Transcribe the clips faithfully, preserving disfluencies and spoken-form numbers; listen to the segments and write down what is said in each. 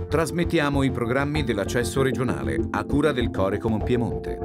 Trasmettiamo i programmi dell'accesso regionale a cura del Corecom Piemonte.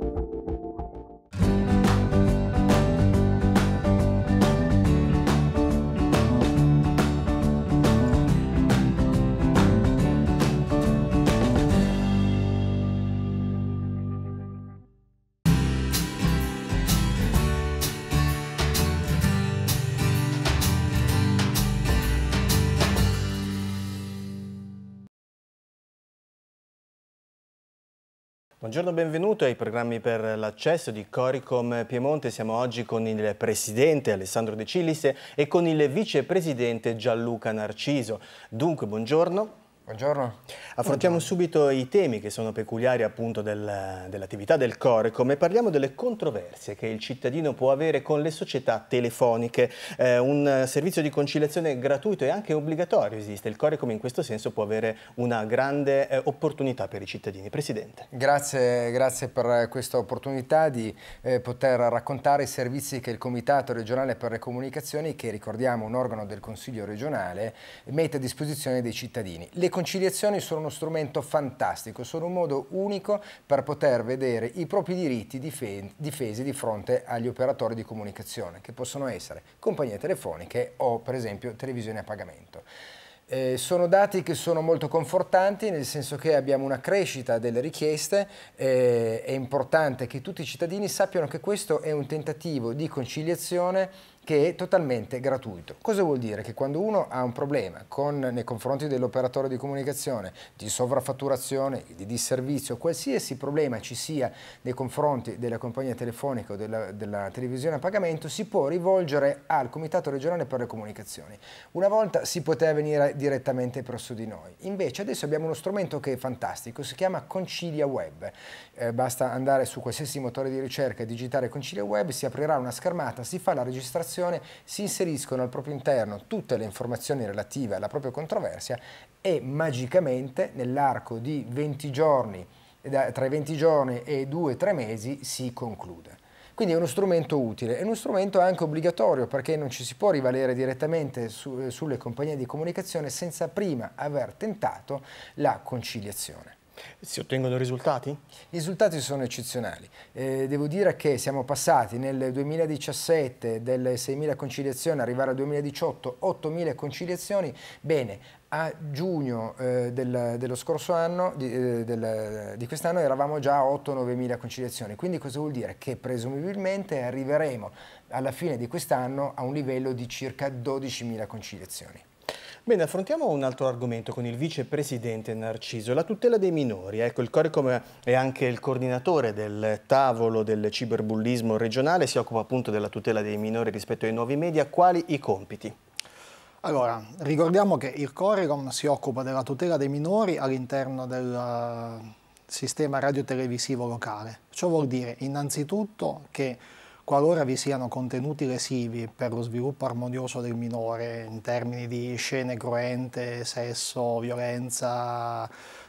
Buongiorno, benvenuto ai programmi per l'accesso di Corecom Piemonte. Siamo oggi con il presidente Alessandro De Cillis e con il vicepresidente Gianluca Narciso. Dunque, buongiorno. Buongiorno. Affrontiamo Buongiorno. subito i temi che sono peculiari appunto del, dell'attività del Corecom e parliamo delle controversie che il cittadino può avere con le società telefoniche. Eh, un servizio di conciliazione gratuito e anche obbligatorio esiste. Il Corecom in questo senso può avere una grande eh, opportunità per i cittadini. Presidente. Grazie, grazie per questa opportunità di eh, poter raccontare i servizi che il Comitato regionale per le comunicazioni, che ricordiamo un organo del Consiglio regionale, mette a disposizione dei cittadini. Le conciliazioni sono uno strumento fantastico, sono un modo unico per poter vedere i propri diritti difesi di fronte agli operatori di comunicazione, che possono essere compagnie telefoniche o per esempio televisione a pagamento. Eh, sono dati che sono molto confortanti, nel senso che abbiamo una crescita delle richieste. Eh, è importante che tutti i cittadini sappiano che questo è un tentativo di conciliazione che è totalmente gratuito. Cosa vuol dire? Che quando uno ha un problema con, nei confronti dell'operatore di comunicazione, di sovraffatturazione, di disservizio, qualsiasi problema ci sia nei confronti della compagnia telefonica o della, della televisione a pagamento, si può rivolgere al Comitato regionale per le comunicazioni. Una volta si poteva venire direttamente presso di noi, invece adesso abbiamo uno strumento che è fantastico, si chiama Concilia Web. Eh, basta andare su qualsiasi motore di ricerca e digitare Concilia Web, si aprirà una schermata, si fa la registrazione, si inseriscono al proprio interno tutte le informazioni relative alla propria controversia e magicamente nell'arco di venti giorni, tra i venti giorni e due tre mesi si conclude. Quindi è uno strumento utile, è uno strumento anche obbligatorio perché non ci si può rivalere direttamente su, sulle compagnie di comunicazione senza prima aver tentato la conciliazione. Si ottengono risultati? I risultati sono eccezionali. Eh, devo dire che siamo passati nel duemiladiciassette delle seimila conciliazioni, arrivare al duemiladiciotto ottomila conciliazioni. Bene, a giugno eh, del, dello scorso anno, di, eh, del, di quest'anno, eravamo già a otto novemila conciliazioni. Quindi cosa vuol dire? Che presumibilmente arriveremo alla fine di quest'anno a un livello di circa dodicimila conciliazioni. Bene, affrontiamo un altro argomento con il vicepresidente Narciso, la tutela dei minori. Ecco, il Corecom è anche il coordinatore del tavolo del ciberbullismo regionale, si occupa appunto della tutela dei minori rispetto ai nuovi media. Quali i compiti? Allora, ricordiamo che il Corecom si occupa della tutela dei minori all'interno del sistema radiotelevisivo locale. Ciò vuol dire innanzitutto che qualora vi siano contenuti lesivi per lo sviluppo armonioso del minore in termini di scene cruente, sesso, violenza,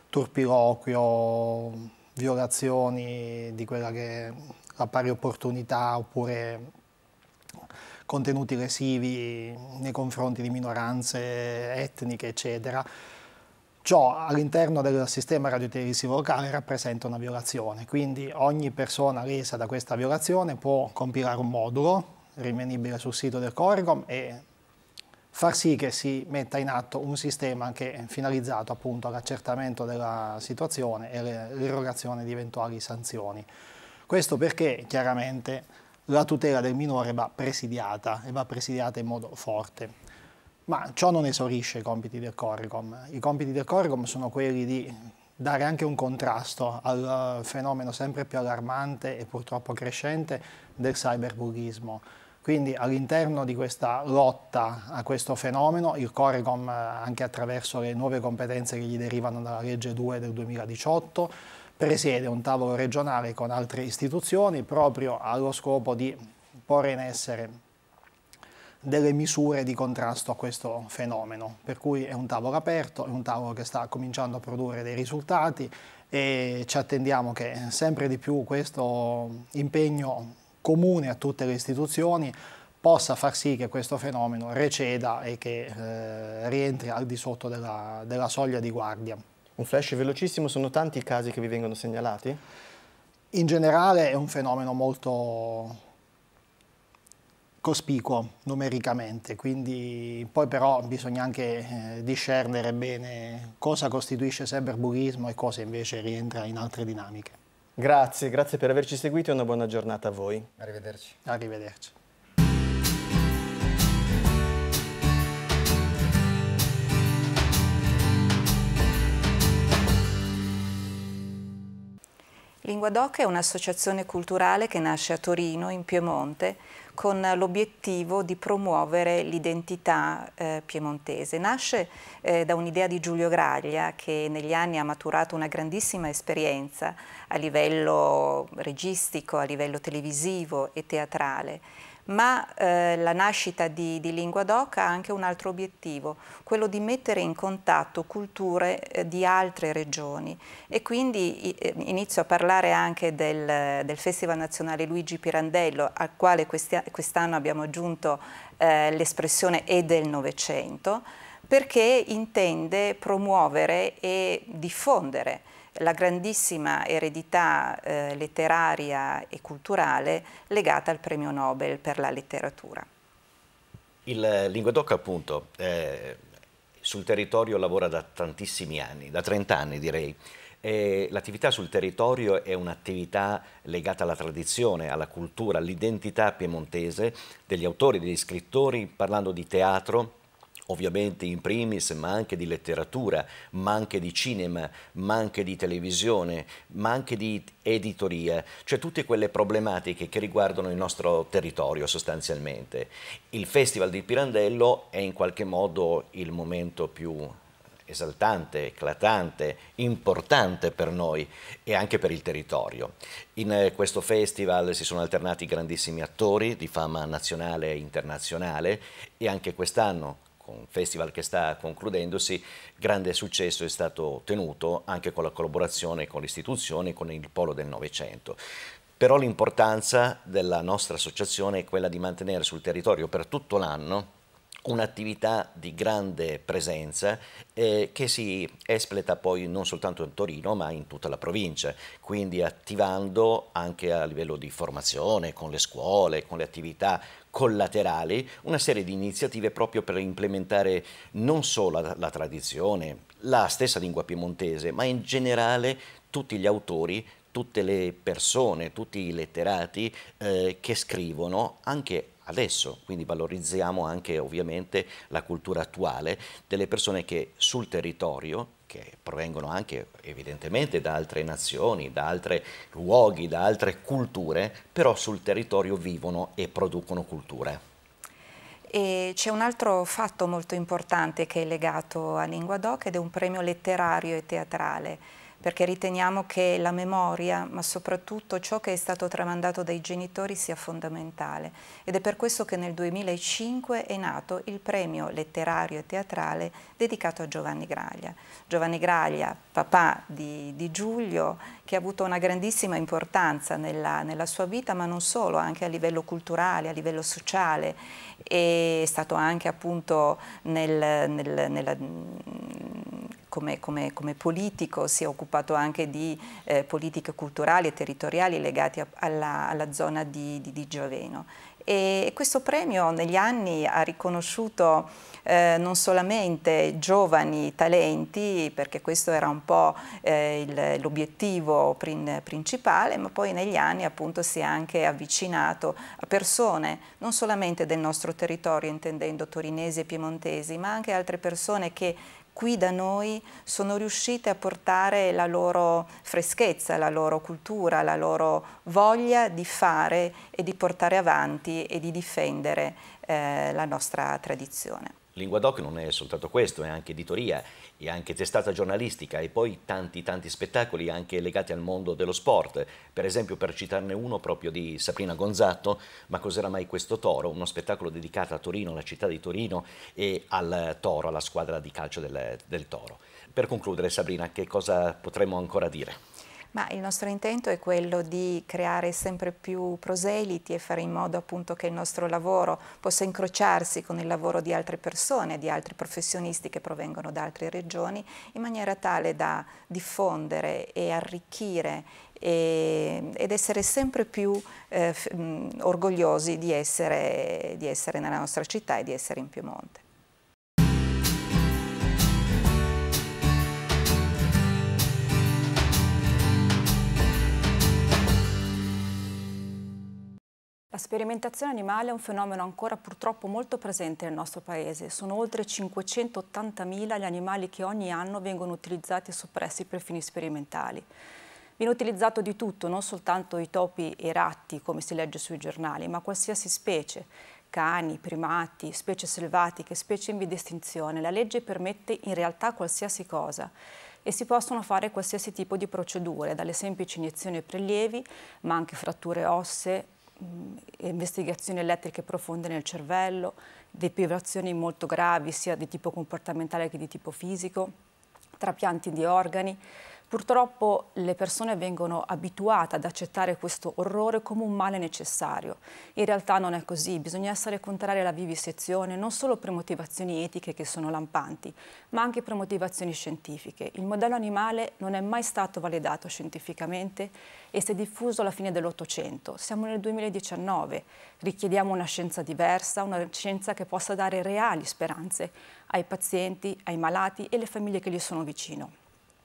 turpiloquio, violazioni di quella che è la pari opportunità oppure contenuti lesivi nei confronti di minoranze etniche, eccetera, ciò all'interno del sistema radiotelevisivo locale rappresenta una violazione, quindi ogni persona lesa da questa violazione può compilare un modulo rinvenibile sul sito del Corecom e far sì che si metta in atto un sistema che è finalizzato appunto all'accertamento della situazione e all'erogazione di eventuali sanzioni. Questo perché chiaramente la tutela del minore va presidiata e va presidiata in modo forte. Ma ciò non esaurisce i compiti del Corecom. I compiti del Corecom sono quelli di dare anche un contrasto al fenomeno sempre più allarmante e purtroppo crescente del cyberbullismo. Quindi all'interno di questa lotta a questo fenomeno il Corecom, anche attraverso le nuove competenze che gli derivano dalla legge due del duemiladiciotto, presiede un tavolo regionale con altre istituzioni proprio allo scopo di porre in essere delle misure di contrasto a questo fenomeno, per cui è un tavolo aperto, è un tavolo che sta cominciando a produrre dei risultati e ci attendiamo che sempre di più questo impegno comune a tutte le istituzioni possa far sì che questo fenomeno receda e che eh, rientri al di sotto della, della soglia di guardia. Un flash velocissimo, sono tanti i casi che vi vengono segnalati? In generale è un fenomeno molto cospicuo numericamente, quindi poi però bisogna anche eh, discernere bene cosa costituisce cyberbullismo e cosa invece rientra in altre dinamiche. Grazie, grazie per averci seguito e una buona giornata a voi. Arrivederci. Arrivederci. LinguaDoc è un'associazione culturale che nasce a Torino, in Piemonte, con l'obiettivo di promuovere l'identità eh, piemontese. Nasce eh, da un'idea di Giulio Graglia, che negli anni ha maturato una grandissima esperienza a livello registico, a livello televisivo e teatrale. Ma eh, la nascita di, di LinguaDoc ha anche un altro obiettivo, quello di mettere in contatto culture eh, di altre regioni, e quindi eh, inizio a parlare anche del, del Festival Nazionale Luigi Pirandello, al quale quest'anno abbiamo aggiunto eh, l'espressione "e del Novecento", perché intende promuovere e diffondere la grandissima eredità eh, letteraria e culturale legata al premio Nobel per la letteratura. Il LinguaDoc appunto eh, sul territorio lavora da tantissimi anni, da trenta anni direi. L'attività sul territorio è un'attività legata alla tradizione, alla cultura, all'identità piemontese degli autori, degli scrittori, parlando di teatro, ovviamente in primis, ma anche di letteratura, ma anche di cinema, ma anche di televisione, ma anche di editoria, cioè tutte quelle problematiche che riguardano il nostro territorio sostanzialmente. Il Festival di Pirandello è in qualche modo il momento più esaltante, eclatante, importante per noi e anche per il territorio. In questo festival si sono alternati grandissimi attori di fama nazionale e internazionale, e anche quest'anno, con un festival che sta concludendosi, grande successo è stato ottenuto anche con la collaborazione con l'istituzione e con il Polo del Novecento. Però l'importanza della nostra associazione è quella di mantenere sul territorio per tutto l'anno un'attività di grande presenza eh, che si espleta poi non soltanto a Torino ma in tutta la provincia, quindi attivando anche a livello di formazione con le scuole, con le attività collaterali, una serie di iniziative proprio per implementare non solo la, la tradizione, la stessa lingua piemontese, ma in generale tutti gli autori, tutte le persone, tutti i letterati eh, che scrivono anche adesso, quindi valorizziamo anche ovviamente la cultura attuale delle persone che sul territorio, che provengono anche evidentemente da altre nazioni, da altri luoghi, da altre culture, però sul territorio vivono e producono cultura. E c'è un altro fatto molto importante che è legato a LinguaDoc ed è un premio letterario e teatrale, perché riteniamo che la memoria, ma soprattutto ciò che è stato tramandato dai genitori, sia fondamentale. Ed è per questo che nel duemilacinque è nato il premio letterario e teatrale dedicato a Giovanni Graglia. Giovanni Graglia, papà di, di Giulio, che ha avuto una grandissima importanza nella, nella sua vita, ma non solo, anche a livello culturale, a livello sociale. È stato anche appunto nel, nel, nella... Come, come, come politico si è occupato anche di eh, politiche culturali e territoriali legate a, alla, alla zona di, di, di Giaveno. E questo premio negli anni ha riconosciuto eh, non solamente giovani talenti, perché questo era un po' eh, l'obiettivo prin, principale, ma poi negli anni appunto si è anche avvicinato a persone non solamente del nostro territorio, intendendo torinesi e piemontesi, ma anche altre persone che qui da noi sono riuscite a portare la loro freschezza, la loro cultura, la loro voglia di fare e di portare avanti e di difendere eh, la nostra tradizione. LinguaDoc non è soltanto questo, è anche editoria, è anche testata giornalistica e poi tanti tanti spettacoli anche legati al mondo dello sport. Per esempio, per citarne uno proprio di Sabrina Gonzatto, Ma cos'era mai questo toro? Uno spettacolo dedicato a Torino, alla città di Torino e al Toro, alla squadra di calcio del, del Toro. Per concludere, Sabrina, che cosa potremmo ancora dire? Ma il nostro intento è quello di creare sempre più proseliti e fare in modo appunto che il nostro lavoro possa incrociarsi con il lavoro di altre persone, di altri professionisti che provengono da altre regioni, in maniera tale da diffondere e arricchire e, ed essere sempre più eh, mh, orgogliosi di essere, di essere nella nostra città e di essere in Piemonte. La sperimentazione animale è un fenomeno ancora purtroppo molto presente nel nostro paese. Sono oltre cinquecentottantamila gli animali che ogni anno vengono utilizzati e soppressi per fini sperimentali. Viene utilizzato di tutto, non soltanto i topi e i ratti, come si legge sui giornali, ma qualsiasi specie, cani, primati, specie selvatiche, specie in via di estinzione. La legge permette in realtà qualsiasi cosa e si possono fare qualsiasi tipo di procedure, dalle semplici iniezioni e prelievi, ma anche fratture ossee, investigazioni elettriche profonde nel cervello, deprivazioni molto gravi sia di tipo comportamentale che di tipo fisico, trapianti di organi. Purtroppo le persone vengono abituate ad accettare questo orrore come un male necessario. In realtà non è così, bisogna essere contrari alla vivisezione non solo per motivazioni etiche che sono lampanti, ma anche per motivazioni scientifiche. Il modello animale non è mai stato validato scientificamente e si è diffuso alla fine dell'Ottocento. Siamo nel duemiladiciannove, richiediamo una scienza diversa, una scienza che possa dare reali speranze ai pazienti, ai malati e alle famiglie che gli sono vicino.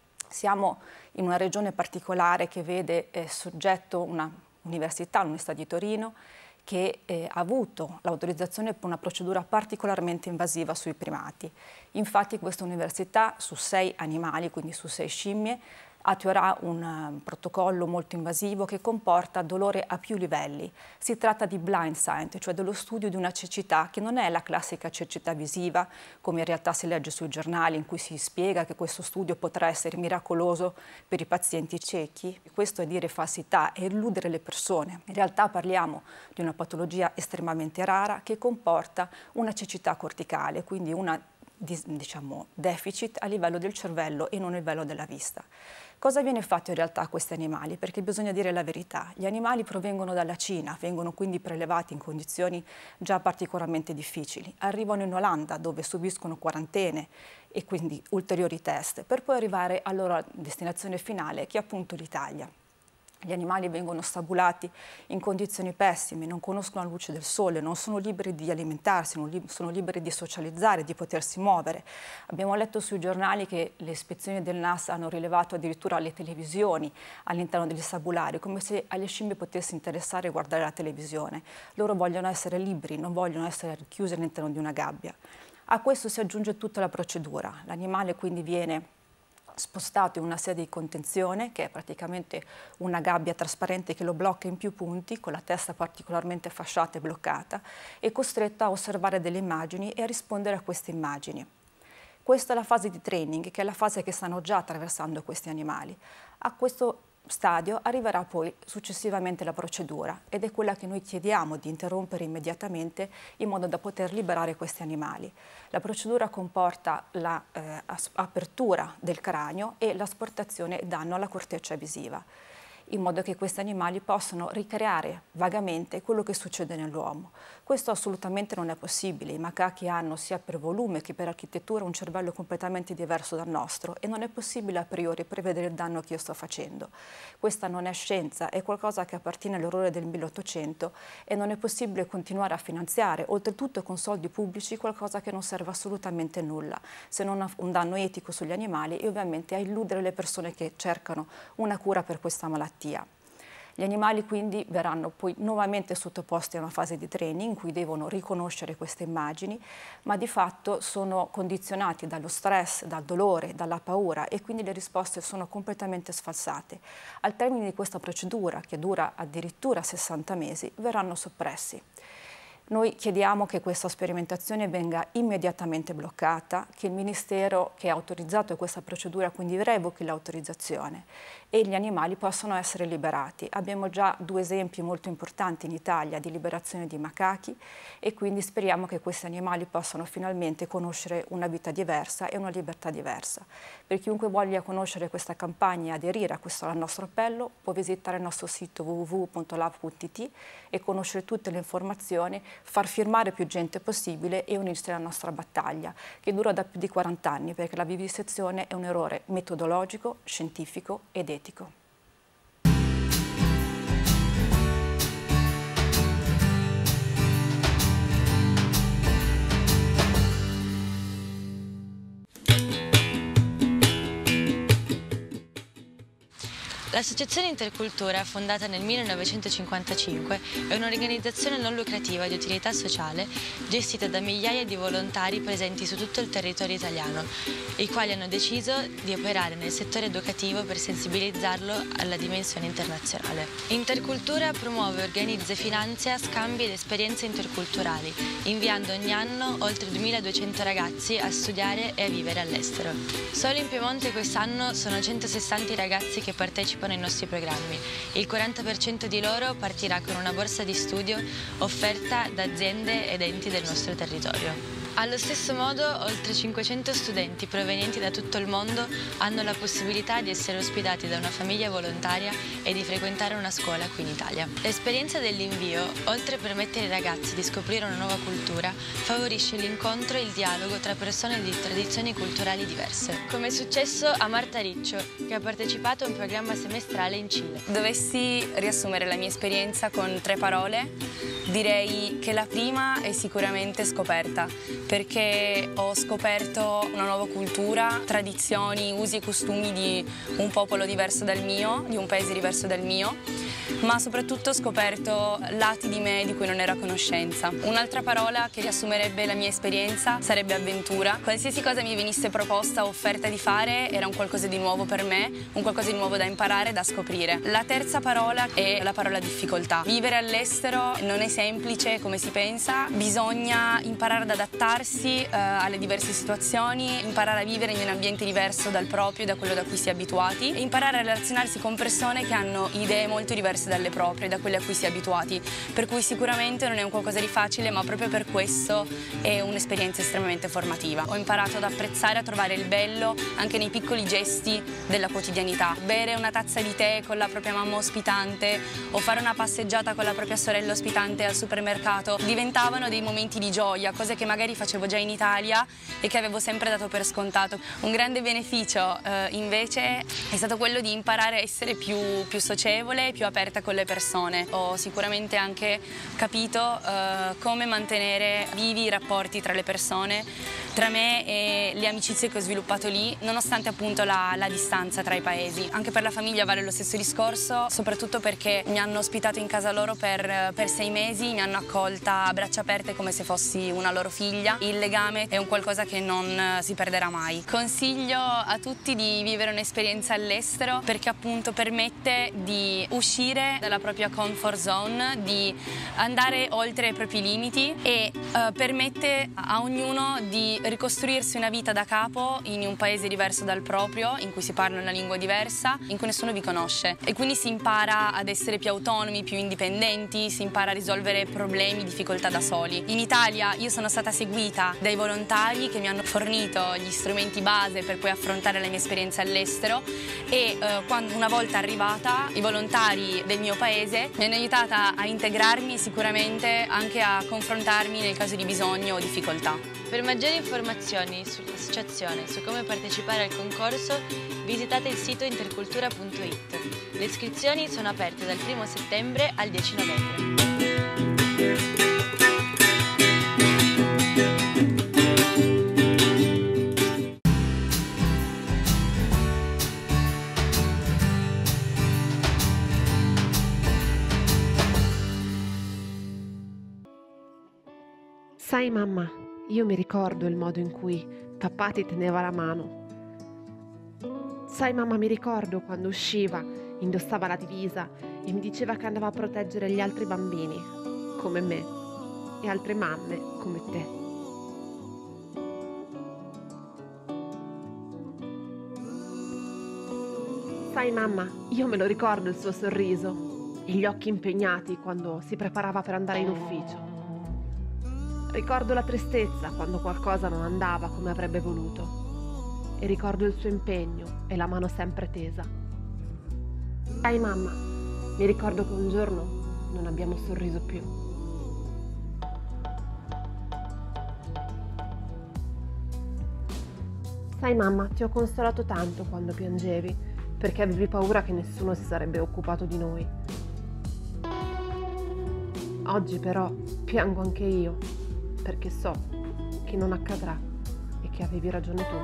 Siamo in una regione particolare che vede eh, soggetto una università, l'Università di Torino, che eh, ha avuto l'autorizzazione per una procedura particolarmente invasiva sui primati. Infatti questa università su sei animali, quindi su sei scimmie, attuerà un uh, protocollo molto invasivo che comporta dolore a più livelli. Si tratta di blind sight, cioè dello studio di una cecità che non è la classica cecità visiva, come in realtà si legge sui giornali, in cui si spiega che questo studio potrà essere miracoloso per i pazienti ciechi. Questo è dire falsità e illudere le persone. In realtà parliamo di una patologia estremamente rara che comporta una cecità corticale, quindi una diciamo, deficit a livello del cervello e non a livello della vista. Cosa viene fatto in realtà a questi animali? Perché bisogna dire la verità. Gli animali provengono dalla Cina, vengono quindi prelevati in condizioni già particolarmente difficili. Arrivano in Olanda dove subiscono quarantene e quindi ulteriori test, per poi arrivare alla loro destinazione finale, che è appunto l'Italia. Gli animali vengono stabulati in condizioni pessime, non conoscono la luce del sole, non sono liberi di alimentarsi, non li- sono liberi di socializzare, di potersi muovere. Abbiamo letto sui giornali che le ispezioni del N A S hanno rilevato addirittura le televisioni all'interno degli stabulari, come se alle scimmie potesse interessare guardare la televisione. Loro vogliono essere liberi, non vogliono essere chiusi all'interno di una gabbia. A questo si aggiunge tutta la procedura. L'animale quindi viene spostato in una sede di contenzione, che è praticamente una gabbia trasparente che lo blocca in più punti, con la testa particolarmente fasciata e bloccata, e costretto a osservare delle immagini e a rispondere a queste immagini. Questa è la fase di training, che è la fase che stanno già attraversando questi animali. A questo stadio arriverà poi successivamente la procedura ed è quella che noi chiediamo di interrompere immediatamente in modo da poter liberare questi animali. La procedura comporta l'apertura del cranio e l'asportazione e danno alla corteccia visiva, in modo che questi animali possano ricreare vagamente quello che succede nell'uomo. Questo assolutamente non è possibile. I macachi hanno sia per volume che per architettura un cervello completamente diverso dal nostro e non è possibile a priori prevedere il danno che io sto facendo. Questa non è scienza, è qualcosa che appartiene all'orrore del milleottocento e non è possibile continuare a finanziare, oltretutto con soldi pubblici, qualcosa che non serve assolutamente a nulla, se non a un danno etico sugli animali e ovviamente a illudere le persone che cercano una cura per questa malattia. Gli animali quindi verranno poi nuovamente sottoposti a una fase di training in cui devono riconoscere queste immagini, ma di fatto sono condizionati dallo stress, dal dolore, dalla paura e quindi le risposte sono completamente sfalsate. Al termine di questa procedura, che dura addirittura sessanta mesi, verranno soppressi. Noi chiediamo che questa sperimentazione venga immediatamente bloccata, che il Ministero che ha autorizzato questa procedura quindi revochi l'autorizzazione e gli animali possano essere liberati. Abbiamo già due esempi molto importanti in Italia di liberazione di macachi e quindi speriamo che questi animali possano finalmente conoscere una vita diversa e una libertà diversa. Per chiunque voglia conoscere questa campagna e aderire a questo al nostro appello può visitare il nostro sito w w w punto lav punto i t e conoscere tutte le informazioni, far firmare più gente possibile e unirsi alla nostra battaglia, che dura da più di quaranta anni, perché la vivisezione è un errore metodologico, scientifico ed etico. L'Associazione Intercultura, fondata nel millenovecentocinquantacinque, è un'organizzazione non lucrativa di utilità sociale gestita da migliaia di volontari presenti su tutto il territorio italiano, i quali hanno deciso di operare nel settore educativo per sensibilizzarlo alla dimensione internazionale. Intercultura promuove, organizza e finanzia scambi ed esperienze interculturali, inviando ogni anno oltre duemiladuecento ragazzi a studiare e a vivere all'estero. Solo in Piemonte quest'anno sono centosessanta i ragazzi che partecipano ai nostri programmi. Il quaranta per cento di loro partirà con una borsa di studio offerta da aziende ed enti del nostro territorio. Allo stesso modo, oltre cinquecento studenti provenienti da tutto il mondo hanno la possibilità di essere ospitati da una famiglia volontaria e di frequentare una scuola qui in Italia. L'esperienza dell'invio, oltre a permettere ai ragazzi di scoprire una nuova cultura, favorisce l'incontro e il dialogo tra persone di tradizioni culturali diverse. Come è successo a Marta Riccio, che ha partecipato a un programma semestrale in Cile. Dovessi riassumere la mia esperienza con tre parole, direi che la prima è sicuramente scoperta, perché ho scoperto una nuova cultura, tradizioni, usi e costumi di un popolo diverso dal mio, di un paese diverso dal mio, ma soprattutto ho scoperto lati di me di cui non ero a conoscenza. Un'altra parola che riassumerebbe la mia esperienza sarebbe avventura. Qualsiasi cosa mi venisse proposta o offerta di fare era un qualcosa di nuovo per me, un qualcosa di nuovo da imparare, da scoprire. La terza parola è la parola difficoltà. Vivere all'estero non è semplice come si pensa, bisogna imparare ad adattarsi eh, alle diverse situazioni, imparare a vivere in un ambiente diverso dal proprio, da quello da cui si è abituati, e imparare a relazionarsi con persone che hanno idee molto diverse dalle proprie, da quelle a cui si è abituati, per cui sicuramente non è un qualcosa di facile, ma proprio per questo è un'esperienza estremamente formativa. Ho imparato ad apprezzare, a trovare il bello anche nei piccoli gesti della quotidianità. Bere una tazza di tè con la propria mamma ospitante o fare una passeggiata con la propria sorella ospitante al supermercato diventavano dei momenti di gioia, cose che magari facevo già in Italia e che avevo sempre dato per scontato. Un grande beneficio eh, invece è stato quello di imparare a essere più, più socievole, più aperta con le persone. Ho sicuramente anche capito eh, come mantenere vivi i rapporti tra le persone, tra me e le amicizie che ho sviluppato lì, nonostante appunto la, la distanza tra i paesi. Anche per la famiglia vale lo stesso discorso, soprattutto perché mi hanno ospitato in casa loro per, per sei mesi, mi hanno accolta a braccia aperte come se fossi una loro figlia. Il legame è un qualcosa che non si perderà mai. Consiglio a tutti di vivere un'esperienza all'estero perché appunto permette di uscire dalla propria comfort zone, di andare oltre i propri limiti e uh, permette a ognuno di ricostruirsi una vita da capo in un paese diverso dal proprio, in cui si parla una lingua diversa, in cui nessuno vi conosce, e quindi si impara ad essere più autonomi, più indipendenti, si impara a risolvere problemi, difficoltà da soli. In Italia io sono stata seguita dai volontari che mi hanno fornito gli strumenti base per poi affrontare la mia esperienza all'estero e uh, quando, una volta arrivata, i volontari del mio paese mi hanno aiutata a integrarmi e sicuramente anche a confrontarmi nel caso di bisogno o difficoltà. Per maggiori informazioni sull'associazione e su come partecipare al concorso visitate il sito intercultura punto it. Le iscrizioni sono aperte dal primo settembre al dieci novembre. Sai mamma, io mi ricordo il modo in cui papà ti teneva la mano. Sai mamma, mi ricordo quando usciva, indossava la divisa e mi diceva che andava a proteggere gli altri bambini, come me. e altre mamme come te. Sai mamma, io me lo ricordo il suo sorriso e gli occhi impegnati quando si preparava per andare in ufficio. Ricordo la tristezza quando qualcosa non andava come avrebbe voluto e ricordo il suo impegno e la mano sempre tesa. Sai mamma, mi ricordo che un giorno non abbiamo sorriso più. Sai mamma, ti ho consolato tanto quando piangevi, perché avevi paura che nessuno si sarebbe occupato di noi. Oggi però piango anche io, perché so che non accadrà e che avevi ragione tu.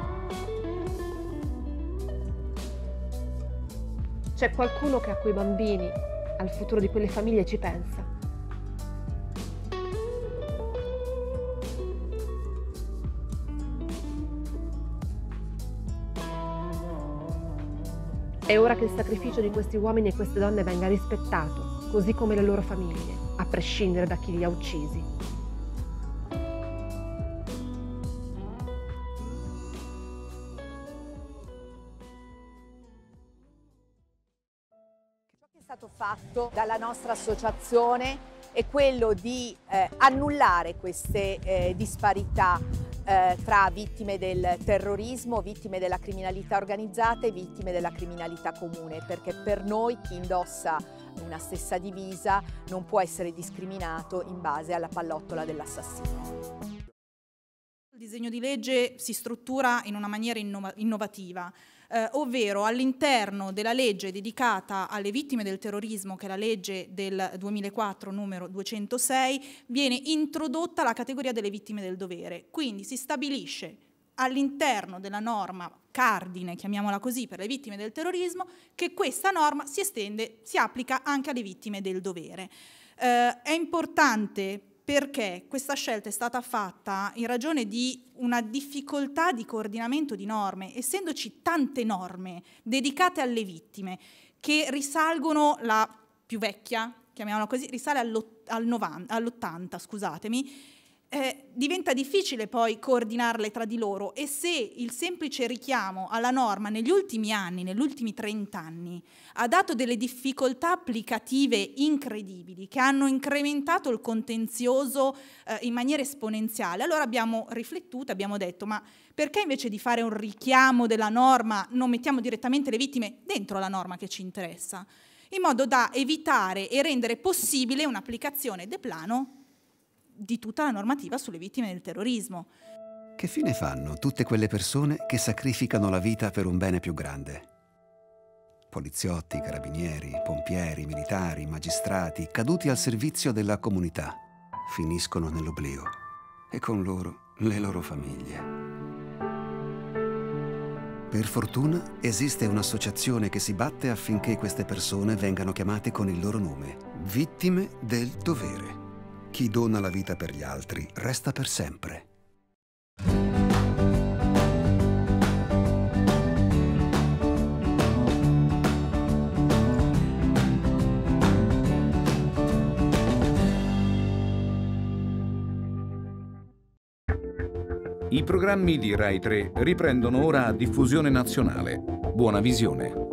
C'è qualcuno che a quei bambini, al futuro di quelle famiglie ci pensa. È ora che il sacrificio di questi uomini e queste donne venga rispettato, così come le loro famiglie, a prescindere da chi li ha uccisi. Ciò che è stato fatto dalla nostra associazione è quello di eh, annullare queste eh, disparità eh, tra vittime del terrorismo, vittime della criminalità organizzata e vittime della criminalità comune, perché per noi chi indossa una stessa divisa non può essere discriminato in base alla pallottola dell'assassino. Il disegno di legge si struttura in una maniera innova- innovativa. Eh, ovvero all'interno della legge dedicata alle vittime del terrorismo, che è la legge del duemilaquattro numero duecentosei, viene introdotta la categoria delle vittime del dovere. Quindi si stabilisce all'interno della norma cardine, chiamiamola così, per le vittime del terrorismo, che questa norma si estende, si applica anche alle vittime del dovere. Eh, è importante perché questa scelta è stata fatta in ragione di una difficoltà di coordinamento di norme, essendoci tante norme dedicate alle vittime che risalgono, la più vecchia, chiamiamola così, risale all'ottanta, scusatemi, eh, diventa difficile poi coordinarle tra di loro, e se il semplice richiamo alla norma negli ultimi anni, negli ultimi trent'anni, ha dato delle difficoltà applicative incredibili che hanno incrementato il contenzioso eh, in maniera esponenziale, allora abbiamo riflettuto, abbiamo detto ma perché invece di fare un richiamo della norma non mettiamo direttamente le vittime dentro la norma che ci interessa, in modo da evitare e rendere possibile un'applicazione de plano di tutta la normativa sulle vittime del terrorismo. Che fine fanno tutte quelle persone che sacrificano la vita per un bene più grande? Poliziotti, carabinieri, pompieri, militari, magistrati, caduti al servizio della comunità, finiscono nell'oblio e con loro le loro famiglie. Per fortuna esiste un'associazione che si batte affinché queste persone vengano chiamate con il loro nome, vittime del dovere. Chi dona la vita per gli altri resta per sempre. I programmi di Rai tre riprendono ora a diffusione nazionale. Buona visione.